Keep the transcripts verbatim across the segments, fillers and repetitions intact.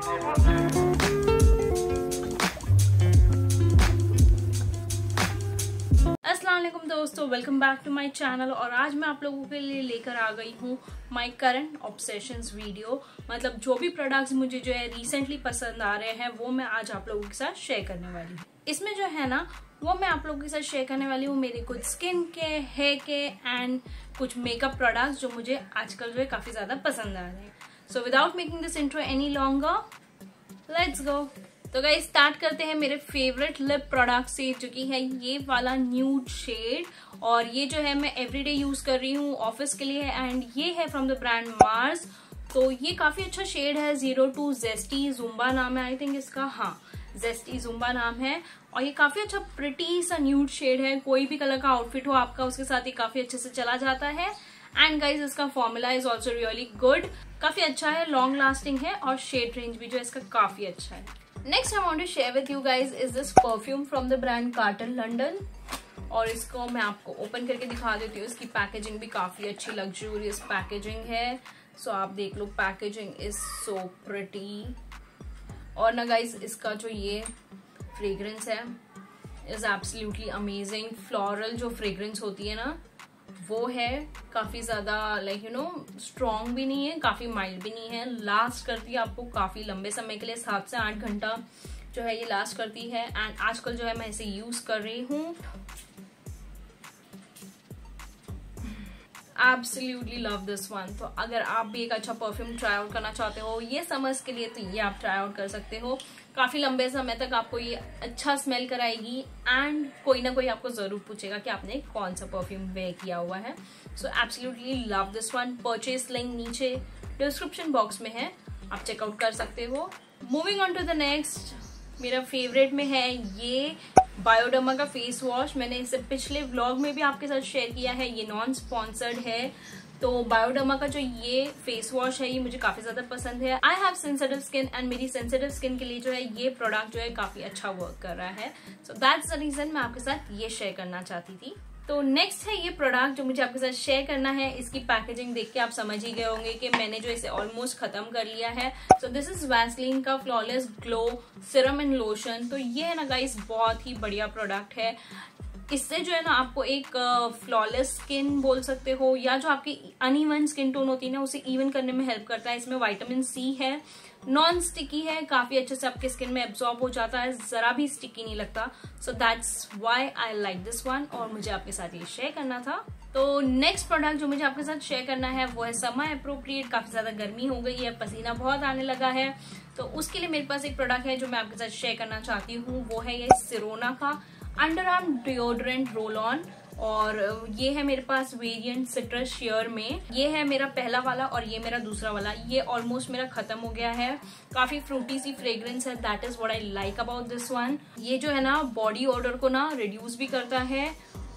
अस्सलामुअलैकुम दोस्तों, welcome back to my channel. और आज मैं आप लोगों के लिए लेकर आ गई हूँ माय करंट ऑब्सेशंस वीडियो। मतलब जो भी प्रोडक्ट्स मुझे जो है रिसेंटली पसंद आ रहे हैं वो मैं आज आप लोगों के साथ शेयर करने वाली हूँ। इसमें जो है ना वो मैं आप लोगों के साथ शेयर करने वाली हूँ मेरे कुछ स्किन के, हेयर के एंड कुछ मेकअप प्रोडक्ट्स जो मुझे आजकल जो है काफी ज्यादा पसंद आ रहे हैं। So without making this intro any longer, let's go. तो गाइस स्टार्ट करते हैं मेरे फेवरेट लिप प्रोडक्ट से, जो कि है ये वाला न्यूड शेड। और ये जो है मैं एवरीडे यूज कर रही हूँ ऑफिस के लिए एंड ये है फ्रॉम द ब्रांड मार्स। तो ये काफी अच्छा शेड है, जीरो टू जेस्टी जुम्बा नाम है आई थिंक इसका, हाँ जेस्टी जुम्बा नाम है। और ये काफी अच्छा प्रिटी सा न्यूड शेड है, कोई भी कलर का आउटफिट हो आपका उसके साथ ये काफी अच्छे से चला जाता है। एंड गाइज इसका formula is also really good, काफी अच्छा है, लॉन्ग लास्टिंग है और शेड रेंज भी जो है इसका काफी अच्छा है। Next I want to share with you guys is this perfume from the brand Carlton London. और इसको मैं आपको ओपन करके दिखा देती हूँ। इसकी पैकेजिंग भी काफी अच्छी लग्जूरियस पैकेजिंग है। सो so, आप देख लो, पैकेजिंग इज सो प्रिटी। और ना गाइज इसका जो ये फ्रेग्रेंस है इज एब्सोल्युटली अमेजिंग। फ्लोरल जो फ्रेग्रेंस होती है ना वो है, काफी ज्यादा लाइक यू नो स्ट्रॉन्ग भी नहीं है, काफी माइल्ड भी नहीं है, लास्ट करती है आपको काफी लंबे समय के लिए, सात से आठ घंटा जो है ये लास्ट करती है। एंड आजकल जो है मैं इसे यूज कर रही हूँ। Absolutely love this one. तो अगर आप भी एक अच्छा परफ्यूम ट्राई आउट करना चाहते हो ये समर्स के लिए तो ये आप ट्राई आउट कर सकते हो। काफी लंबे समय तक आपको ये अच्छा स्मेल कराएगी एंड कोई ना कोई आपको जरूर पूछेगा कि आपने कौन सा परफ्यूम वेयर किया हुआ है। So absolutely love this one. Purchase link नीचे डिस्क्रिप्शन बॉक्स में है, आप चेकआउट कर सकते हो। Moving on to the next, मेरा फेवरेट में है ये बायोडर्मा का फेस वॉश। मैंने इसे पिछले व्लॉग में भी आपके साथ शेयर किया है, ये नॉन स्पॉन्सर्ड है। तो बायोडर्मा का जो ये फेस वॉश है ये मुझे काफी ज्यादा पसंद है। I have sensitive skin and मेरी सेंसिटिव स्किन के लिए जो है ये प्रोडक्ट जो है काफी अच्छा वर्क कर रहा है। सो दैट्स द रीजन मैं आपके साथ ये शेयर करना चाहती थी। तो नेक्स्ट है ये प्रोडक्ट जो मुझे आपके साथ शेयर करना है। इसकी पैकेजिंग देख के आप समझ ही गए होंगे कि मैंने जो इसे ऑलमोस्ट खत्म कर लिया है। सो दिस इज वैसलीन का flawless glow serum and lotion. तो ये है ना गाइस बहुत ही बढ़िया प्रोडक्ट है। इससे जो है ना आपको एक फ्लॉलेस स्किन बोल सकते हो, या जो आपकी अनइवन स्किन टोन होती है ना उसे इवन करने में हेल्प करता है। इसमें विटामिन सी है, नॉन स्टिकी है, काफी अच्छे से आपके स्किन में एब्जॉर्ब हो जाता है, जरा भी स्टिकी नहीं लगता। So that's why I like this one और मुझे आपके साथ ये शेयर करना था। तो नेक्स्ट प्रोडक्ट जो मुझे आपके साथ शेयर करना है वो है समर अप्रोप्रिएट। काफी ज्यादा गर्मी हो गई है, पसीना बहुत आने लगा है, तो उसके लिए मेरे पास एक प्रोडक्ट है जो मैं आपके साथ शेयर करना चाहती हूँ। वो है ये सिरोना का underarm deodorant roll on. और ये है मेरे पास वेरिएंट सिट्रस शेयर में। ये है मेरा पहला वाला और ये मेरा दूसरा वाला। ये ऑलमोस्ट मेरा खत्म हो गया है। काफी फ्रूटी सी फ्रेग्रेंस है, that is what I like about this one. ये जो है ना बॉडी ऑर्डर को ना रिड्यूस भी करता है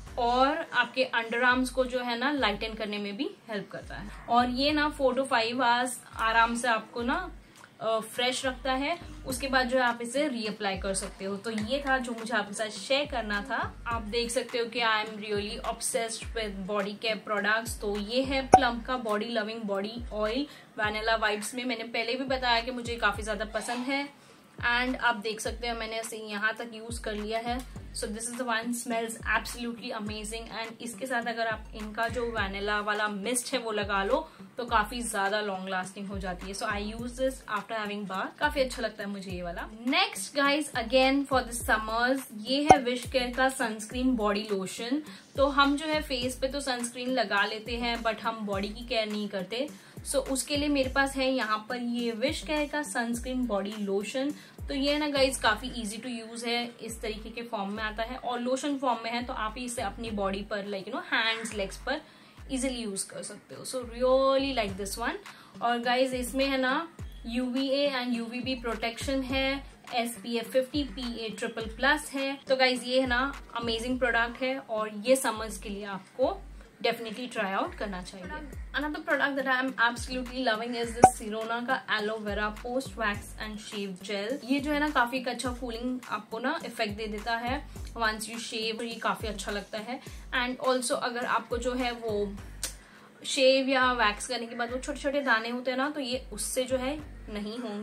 और आपके अंडर आर्म्स को जो है ना लाइटन करने में भी हेल्प करता है। और ये ना फोर टू फाइव आवर्स आराम से आपको ना फ्रेश रखता है। उसके बाद जो है आप इसे रीअप्लाई कर सकते हो। तो ये था जो मुझे आपके साथ शेयर करना था। आप देख सकते हो कि I am really obsessed with body care products. तो ये है प्लम का body loving body oil vanilla vibes में। मैंने पहले भी बताया कि मुझे काफी ज्यादा पसंद है एंड आप देख सकते हो मैंने इसे यहाँ तक यूज कर लिया है। So this is the one, smells absolutely amazing. And इसके साथ अगर आप इनका जो वैनिला वाला मिस्ट है वो लगा लो तो काफी ज्यादा लॉन्ग लास्टिंग हो जाती है। So I use this after having bath, काफी अच्छा लगता है मुझे ये वाला। Next guys again for the summers, ये है विश केयर का सनस्क्रीन बॉडी लोशन। तो हम जो है फेस पे तो सनस्क्रीन लगा लेते हैं बट हम बॉडी की केयर नहीं करते। सो so, उसके लिए मेरे पास है यहाँ पर ये विश केयर का सनस्क्रीन बॉडी लोशन। तो ये ना गाइज काफी इजी टू यूज है, इस तरीके के फॉर्म में आता है और लोशन फॉर्म में है। तो आप इसे अपनी बॉडी पर like you know hands legs पर इजीली यूज कर सकते हो। So really like this one. और गाइज इसमें है ना यूवीए एंड यूवीबी प्रोटेक्शन है, S P F fifty P A triple plus है। तो गाइज ये है ना अमेजिंग प्रोडक्ट है और ये समर्स के लिए आपको डेफिनेटली ट्राई आउट करना चाहिए। Another product that I am absolutely loving is this Sirona का aloe vera post wax and shave gel. ये जो है ना काफी एक अच्छा कूलिंग आपको ना इफेक्ट दे देता है वंस यू शेव। ये काफी अच्छा लगता है एंड ऑल्सो अगर आपको जो है वो शेव या वैक्स करने के बाद वो छोटे छोटे दाने होते हैं ना तो ये उससे जो है नहीं होंगे।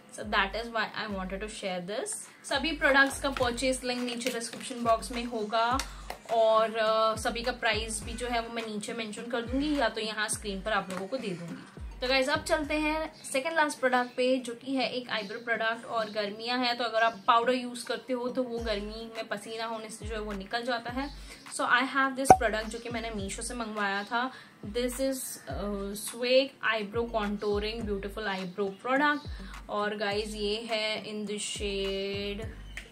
So that is why I wanted to share this. सभी प्रोडक्ट्स का परचेज लिंक नीचे डिस्क्रिप्शन बॉक्स में होगा और uh, सभी का प्राइस भी जो है वो मैं नीचे मेंशन कर दूंगी या तो यहाँ स्क्रीन पर आप लोगों को दे दूंगी। तो गाइज अब चलते हैं सेकंड लास्ट प्रोडक्ट पे, जो कि है एक आईब्रो प्रोडक्ट। और गर्मियां हैं तो अगर आप पाउडर यूज करते हो तो वो गर्मी में पसीना होने से जो है वो निकल जाता है। So I have this product जो कि मैंने मीशो से मंगवाया था। This is swag eyebrow contouring beautiful eyebrow product. और गाइज ये है in the shade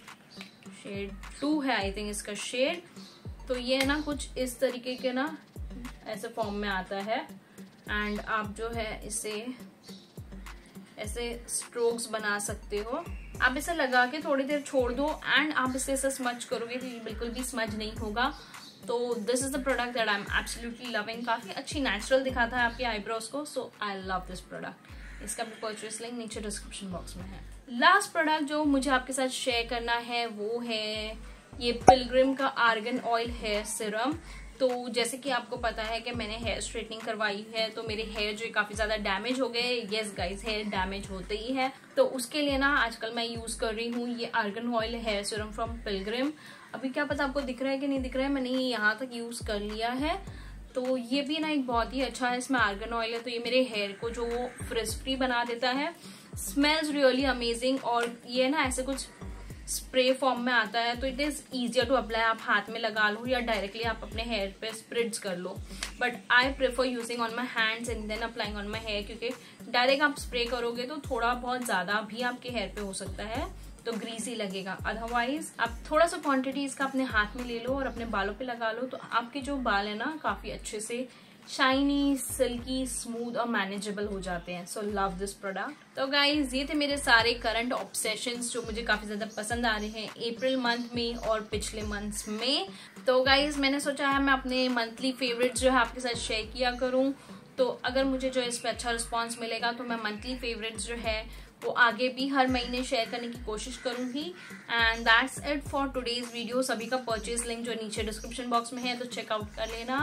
shade two है आई थिंक इसका शेड। तो ये ना कुछ इस तरीके के ना ऐसे फॉर्म में आता है एंड आप जो है इसे ऐसे स्ट्रोक्स बना सकते हो। आप इसे लगा के थोड़ी देर छोड़ दो एंड आप इसे ऐसे स्मच करोगे तो ये बिल्कुल भी स्मच नहीं होगा। तो this is the product that I am absolutely loving. काफी अच्छी नेचुरल दिखाता है आपके आईब्रोज को। So I love this product. इसका भी परचेस लिंक नीचे डिस्क्रिप्शन बॉक्स में है। लास्ट प्रोडक्ट जो मुझे आपके साथ शेयर करना है वो है ये पिलग्रिम का आर्गन ऑयल हेयर सीरम। तो जैसे कि आपको पता है कि मैंने हेयर स्ट्रेटनिंग करवाई है तो मेरे हेयर जो काफी ज्यादा डैमेज हो गए। यस गाइस, हेयर डैमेज होते ही है। तो उसके लिए ना आजकल मैं यूज कर रही हूँ ये argan oil hair serum from Pilgrim. अभी क्या पता आपको दिख रहा है कि नहीं दिख रहा है, मैंने ये यहाँ तक यूज कर लिया है। तो ये भी ना एक बहुत ही अच्छा है, इसमें आर्गन ऑयल है तो ये मेरे हेयर को जो फ्रिज फ्री बना देता है। Smells really amazing. और ये ना ऐसे कुछ स्प्रे फॉर्म में आता है तो it is easier to apply. आप हाथ में लगा लो या डायरेक्टली आप अपने हेयर पे स्प्रिट्स कर लो, but I prefer using on my hands and then applying on my hair, क्योंकि डायरेक्ट आप स्प्रे करोगे तो थोड़ा बहुत ज्यादा भी आपके हेयर पे हो सकता है तो ग्रीसी लगेगा। अदरवाइज आप थोड़ा सा क्वांटिटी इसका अपने हाथ में ले लो और अपने बालों पे लगा लो तो आपके जो बाल है ना काफी अच्छे से शाइनी, सिल्की, स्मूथ और मैनेजेबल हो जाते हैं। So love this product. तो गाइज ये थे मेरे सारे करंट ऑब्सेशंस जो मुझे काफी ज्यादा पसंद आ रहे हैं अप्रैल मंथ में और पिछले मंथ्स में। तो गाइज मैंने सोचा है मैं अपने मंथली फेवरेट्स जो है आपके साथ शेयर किया करूं। तो अगर मुझे जो इस पर अच्छा रिस्पॉन्स मिलेगा तो मैं मंथली फेवरेट्स जो है वो आगे भी हर महीने शेयर करने की कोशिश करूंगी। And that's it for today's video. सभी का परचेज लिंक जो नीचे डिस्क्रिप्शन बॉक्स में है तो चेकआउट कर लेना।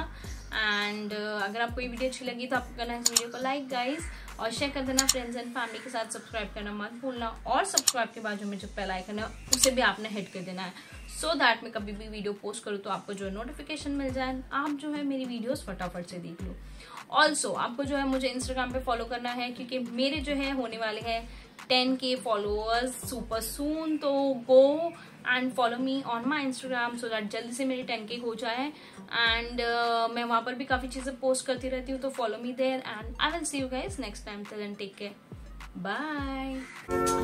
एंड uh, अगर आपको ये वीडियो अच्छी लगी तो आपको करना है इस वीडियो को लाइक गाइस और शेयर कर देना फ्रेंड्स एंड फैमिली के साथ। सब्सक्राइब करना मत भूलना और सब्सक्राइब के बाद जो मुझे बेल आइकन है उसे भी आपने हिट कर देना है सो so दैट मैं कभी भी वीडियो पोस्ट करूँ तो आपको जो नोटिफिकेशन मिल जाए, आप जो है मेरी वीडियोस फटाफट से देख लो। ऑल्सो आपको जो है मुझे इंस्टाग्राम पे फॉलो करना है क्योंकि मेरे जो है होने वाले हैं टेन के फॉलोअर्स सुपर सून। तो go and follow me on my Instagram so that जल्दी से मेरी टेन के हो जाए। एंड uh, मैं वहां पर भी काफी चीजें पोस्ट करती रहती हूँ तो follow me there and I will see you guys next time. Till then take care, bye.